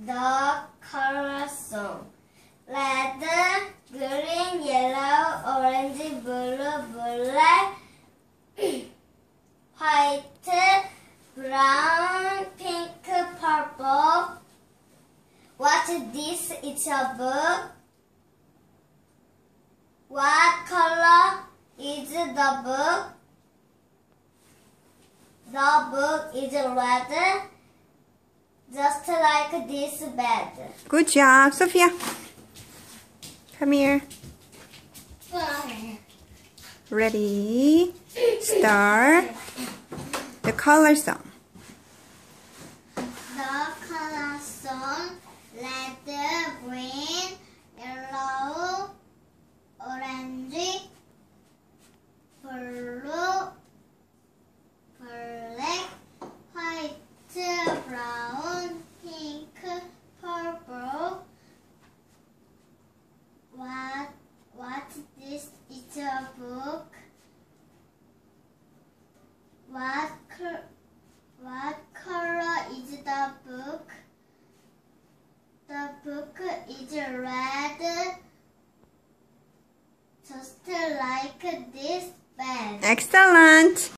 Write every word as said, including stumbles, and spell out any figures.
the color song. Red, green, yellow, orange, blue, black, white, brown, pink, purple. What this is a book? What color is the book? The book is red, just like this bed. Good job, Sophia. Come here. Ready? Start the color song. The color song: red, green, yellow, orange, blue, black, white, brown, pink, purple. What what this is a book? What what color is the book? The book is red, just like this bed. Excellent.